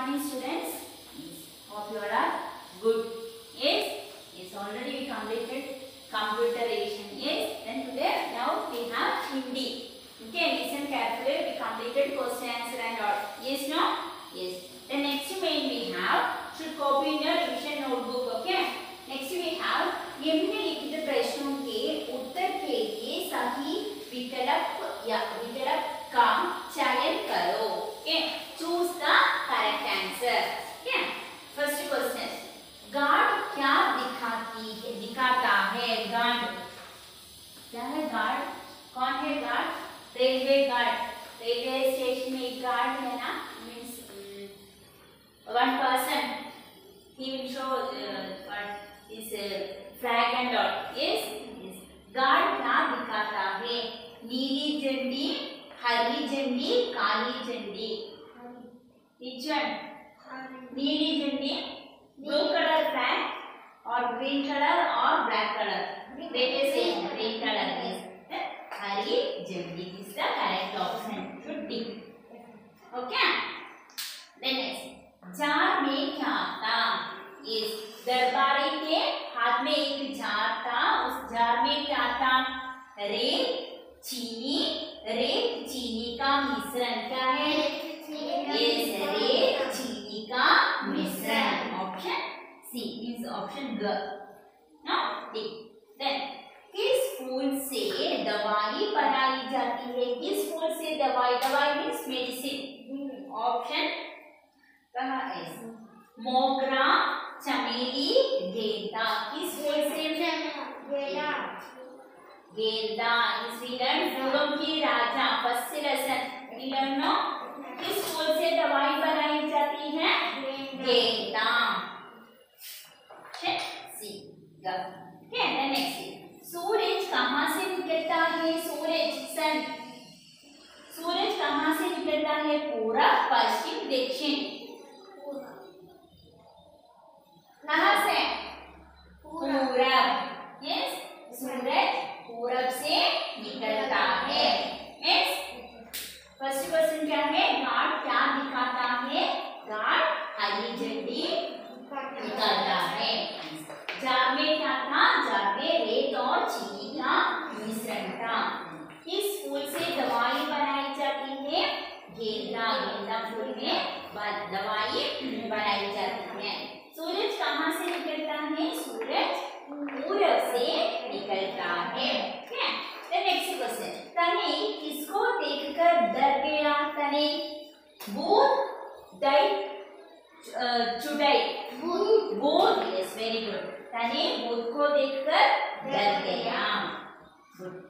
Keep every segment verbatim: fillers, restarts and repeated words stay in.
morning, students. Hope you all are good. Yes, yes. Already we completed computerization. Yes. Then today now we have Hindi. Okay, listen carefully. We completed question answer and all. Yes, no? Yes. The next main we have should copy in your revision notebook. Okay. Next we have निम्नलिखित प्रश्नों के उत्तर के लिए सही विकल्प या विकल्प का चयन करो. Okay, choose the correct answer. Okay, first question. Guard क्या दिखाती है दिखाता है? गार्ड क्या है? गार्ड कौन है? Guard railway guard. Railway station में एक गार्ड है ना, means one person. He will show uh, what is uh, flag and all. Yes, yes. Guard क्या दिखाता है? नीली झंडी, हरी झंडी, काली झंडी. Which one? नीली झंडी, blue color flag, or green color or black color. Let us say green color is हरी झंडी. Is the correct option. Should be. Okay. Then next. Jar में क्या था? इस दरबारी के हाथ में एक जार था. उस जार में क्या था? रेत, चीनी. रेत चीनी का मिश्रण. क्या है? इस रेत चीनी का मिश्रण. ऑप्शन सी इज ऑप्शन ग. Now D. देन किस फूल से दवाई बनाई जाती है? किस फूल से दवाई? दवाई मीन्स मेडिसिन. ऑप्शन कहाँ है? मोगरा, चमेली, गेंदा. किस फूल से? गेंदा. गेंदा. इस फूलों की राजा. First lesson no. किस फूल से दवाई बनाई जाती है? गेंदा. सी. नेक्स्ट. सूरज कहाँ से निकलता है? सूरज सन. सूरज कहाँ से निकलता है? पूरब, पश्चिम, दक्षिण. कहाँ से? पूरब. यस, सूरज पूरब से निकलता है. यस. फर्स्ट क्वेश्चन क्या है? गार्ड क्या दिखाता है? गार्ड हरी झंडी निकालता है. जार में क्या था? जार में रेत और चीनी का मिश्रण था. किस फूल से दवाई बनाई जाती है? गेंदा. गेंदा फूल में दवाई बनाई जाती है. सूरज कहाँ से निकलता है? सूरज पूरब से निकलता है. Next question. तने किसको देखकर डर गया? तने भूत, दैत्य, चुड़ैल. भूत. Yes, very good. तने भूत को देखकर डर गया. गुड.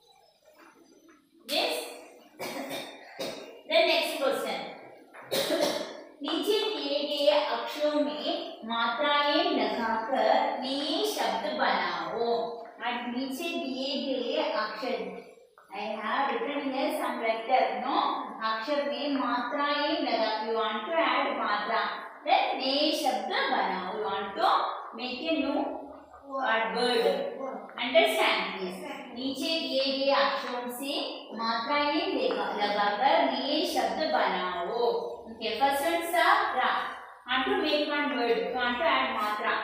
यस. Next question. नीचे दिए गए अक्षरों में मात्राएं लगाकर नए शब्द बनाओ. और नीचे दिए गए अक्षर I have written here some letter. No, अक्षर में मात्राएं लगा. You want to add मात्रा. Then नए शब्द बनाओ. You want to make a new word. Understand this? नीचे दिए गए अक्षरों से मात्राएं लगाकर नए शब्द बनाओ. Okay, first one is ra. Want to make one word. You want to add matra.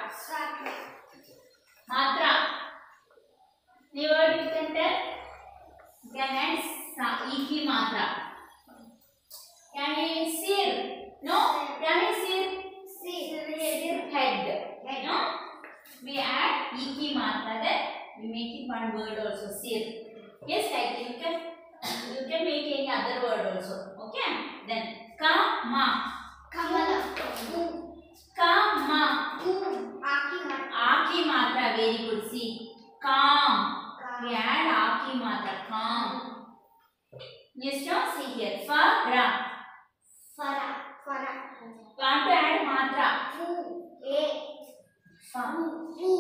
Matra. The word you can tell. You can add sa. E की मात्रा. क्या है? सिर. No. क्या है सिर? सिर. Head. No. We add e की मात्रा. Then we make it one word also. सिर. Yes, like you can. You can make any other word also. Okay. Then कामा. कमला. कामा. आ की मात्रा. Very good. सी. काम. We add आ की मात्रा. काम. Yes, no. See here. फरा. फरा. फरा. Want to add मात्रा. फू. ए. फू.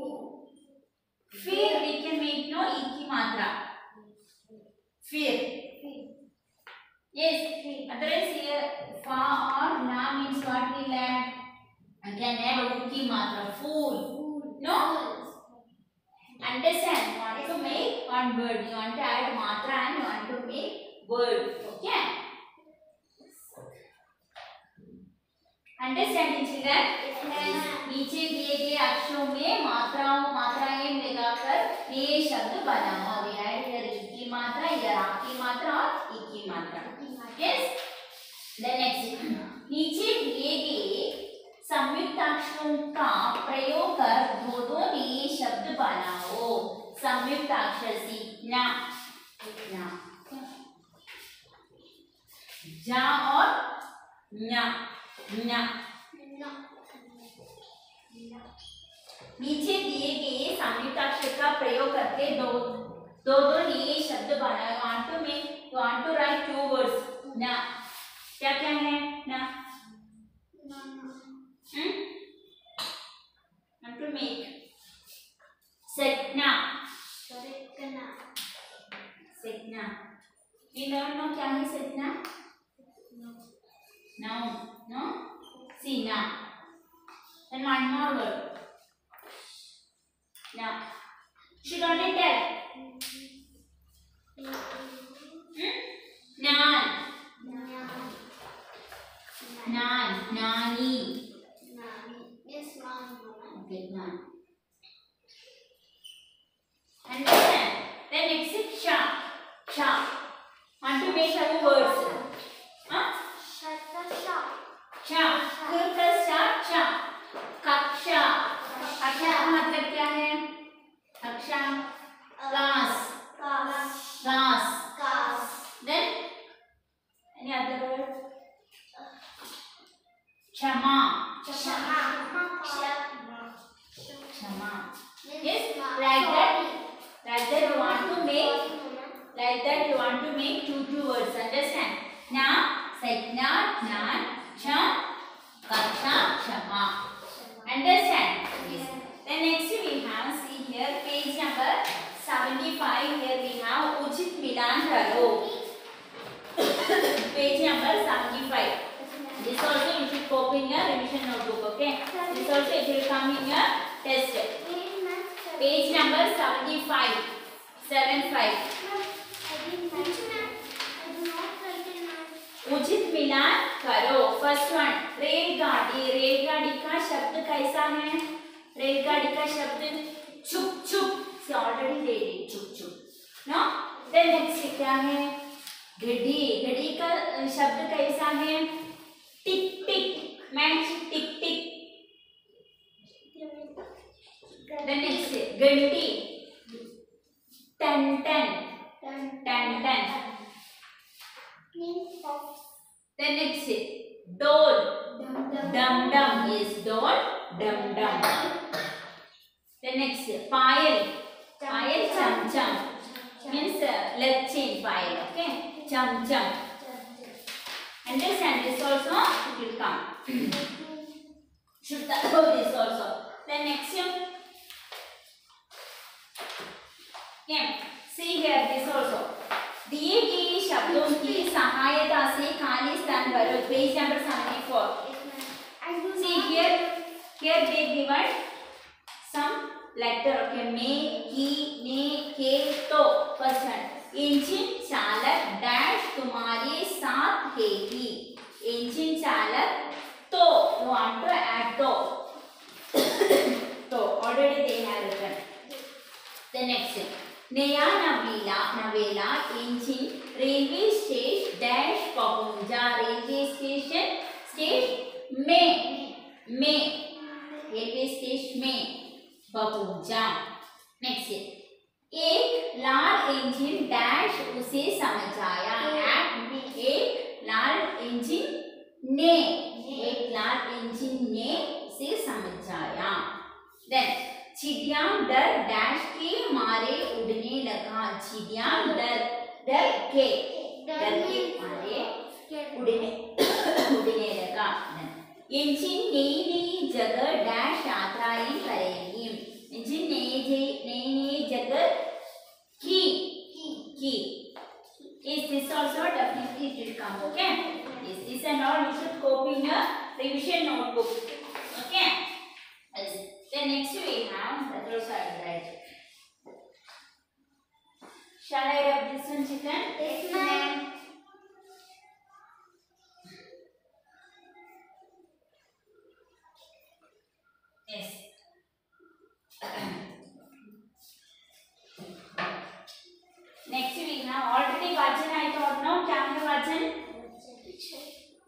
फिर we can make no ई की मात्रा. फिर. Yes, otherwise here fa or na means what we add? I can add u की मात्रा. Fool. No. Understand? Want to make one word. You want to add matra and you want to make word. Okay. Understanding children? नीचे दिए गए अक्षरों में मात्राओं मात्राएं लगाकर नए शब्द बनाओ. We had here ई की मात्रा, here आ की मात्रा और ई की मात्रा. Yes. Then next, नीचे दिए गए संयुक्त अक्षरों का प्रयोग कर दो दो नए शब्द बनाओ. संयुक्त अक्षर सी ना ना जा और न्या न्या. नीचे दिए गए संयुक्त अक्षर का प्रयोग करके दो दो दो नए शब्द बनाओ. Want to make want to write two words. ना क्या क्या है ना? हम्म वांट टू मेक सेटना सेटना. You don't know क्या है सेटना? No no see now. Then one more word. Now should only tell. Hmm? Nan nan nani. Yes, ma'am. Okay, nan. Understand? Then next is sha sha. Want to make some words? Huh? Shatasha. Sha. Kurtasha sha. कक्षा. कक्षा का मतलब क्या है? कक्षा class class Class. then any other word? क्षमा Shama. क्षमा. Yes, like that like that you want to make like that you want to make two two words. Understand? Na setna nan cha kaksha क्षमा. Understand? Yes. Then next we have see here page number seventy-five. Here we have उचित मिलान करो. Page number seventy-five. This also you should copy in your revision notebook. Okay. This also it will come in your test. Page number seventy-five. seventy-five. उचित मिलान करो. First one रेलगाड़ी. रेलगाड़ी का शब्द कैसा है? रेलगाड़ी का शब्द छुप छुप से ऑलरेडी रेडी छुप छुप. नो देन नेक्स्ट क्या है? घड़ी. घड़ी का शब्द कैसा है? Tick tick. Match tick tick. Then next घंटी. टन टन टन टन. Then next doll. Dum dum. Yes, doll. Dum dum. Then next payal. Payal cham cham. Means uh, leg chain payal. Okay. Cham cham. Understand this also? It will come. Should know this also. Then next you. Okay. See here this also. दिए गए शब्दों की सहायता से खाली स्थान भरो. Page number seventy-four. See here, here they given some letter. Okay, मे, की, ने, के, तो. First one. इंजन चालक डैश तुम्हारे साथ है ही. इंजन चालक तो. You want to add तो. तो already they have written. The next. नया नवेला नवेला इंजिन रेलवे स्टेशन डैश पहुंचा. रेलवे स्टेशन स्टेशन में में रेलवे स्टेशन में पहुंचा. नेक्स्ट एक लाल इंजिन डैश उसे समझाया. एक लाल इंजिन ने एक लाल इंजिन ने उसे समझाया. देन चिड़िया डर डैश के मारे उड़ने लगा. चिड़िया डर डर के डर के मारे उड़ने उड़ने लगा. इंजन नई नई जगह डैश यात्राएं करेगी. इंजन नई नई नई जगह की की. Is this also definitely it will come? Okay. Yes, this and all you should copy in your revision notebook. Okay. Then next we have that also I will write. Shall I rub this one, children? Yes, ma'am.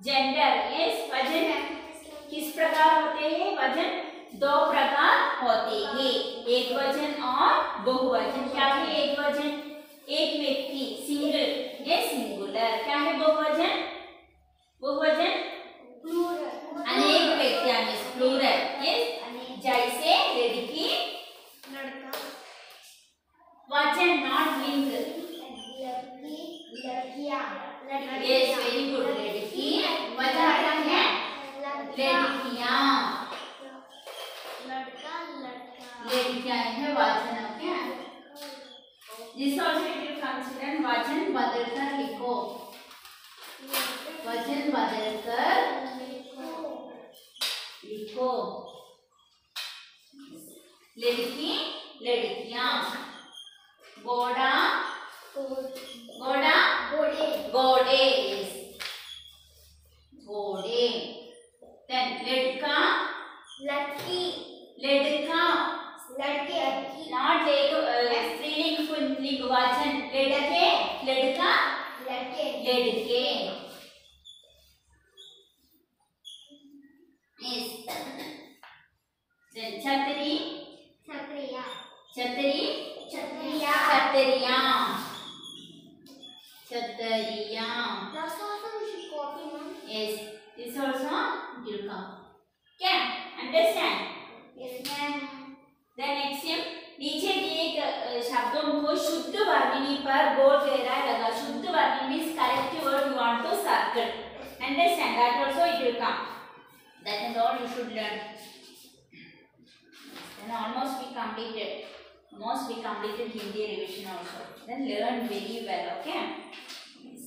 Gender yes वजन किस प्रकार होते हैं वजन दो प्रकार होते हैं एक वजन और बहुवचन क्या है एक वजन एक व्यक्ति सिंगल ये सिंगुलर क्या है बहुवचन बहुवचन अनेक व्यक्ति प्लूरल यस जैसे लड़की लड़का वचन नॉट लिंक लड़की लड़कियां यस वेरी गुड लड़की वचन क्या है लड़कियां लड़का लड़का लड़कियां है वचन okay this also it will consider वचन बदलकर लिखो वचन बदलकर लिखो लड़की लड़कियां घोड़ा घोड़ा घोड़े घोड़े घोड़े देन लड़का लड़की लड़का लड़के लड़की नॉट एक स्त्रीलिंग पुल्लिंग वचन लड़के लड़का लड़के लड़के yes then छतरी छतरिया छतरी छतरिया छतरियां छतरियां Last also we should copy, ma'am. yes this also will come can understand Yes, ma'am. then next him नीचे दिए गए शब्दों को शुद्ध वर्णनी पर बोर्ड वगैरह लगा शुद्ध वर्णनी means correct word you want to circle understand that also it will come that is all you should learn then almost we completed almost we completed Hindi revision also then learn very well okay yes.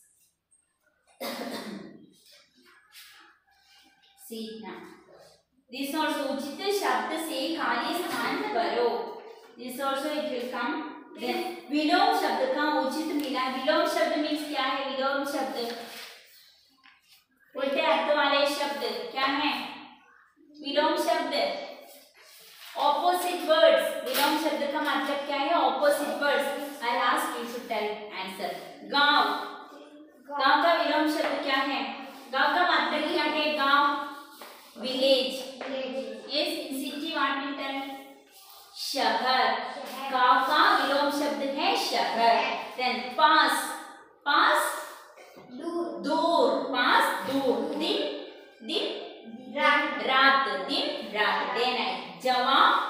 see now this also उचित शब्द से खाली स्थान भरो this also it will come then विलोम शब्द का उचित मिला विलोम शब्द means क्या है विलोम शब्द उल्टे अर्थ वाले शब्द क्या है विलोम शब्द opposite words विलोम शब्द का मतलब क्या है opposite words I'll ask you to tell answer गांव गांव का विलोम शब्द क्या है गांव का मतलब क्या है गांव village yes in city what we tell शहर गांव का विलोम शब्द है शहर then पास पास दूर दूर पास दूर दिन दिन रात रात दिन रात day night जवाब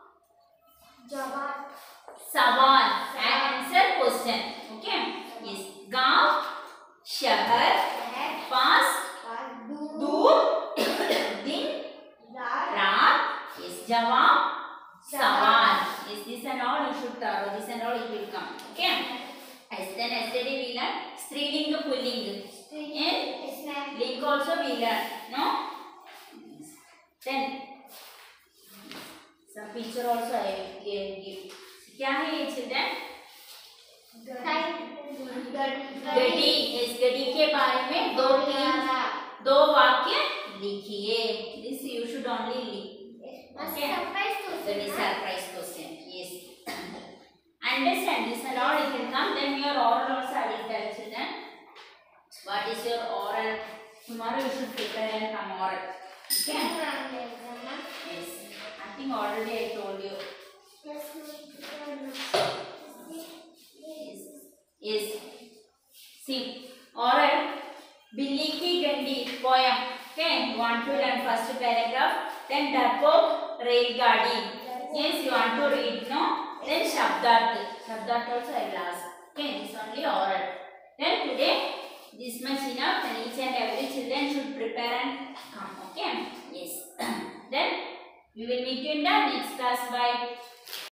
जवाब सवाल answer question okay yes गांव शहर पास दूर दूर दिन रात रात yes जवाब सवाल yes this and all you should follow this and all it will come okay as then yesterday we learned striling pulling and Yes, ma'am. link also we learned no then some picture also I will give क्या है ये children गड्डी इस गड्डी के बारे में दो तीन दो वाक्य लिखिए this you should only leave okay that is surprise question yes understand this and all it will come then your oral also I will tell children what is your oral tomorrow you should prepare and come oral okay yes I think already I told you yes yes see oral बिल्ली की डंडी poem okay you want to learn first paragraph then डरपोक रेलगाड़ी yes you want to read no then शब्दार्थ शब्दार्थ also I will ask okay this only oral then today this much enough and each and every children should prepare and come okay yes then we will meet you in the next class. Bye.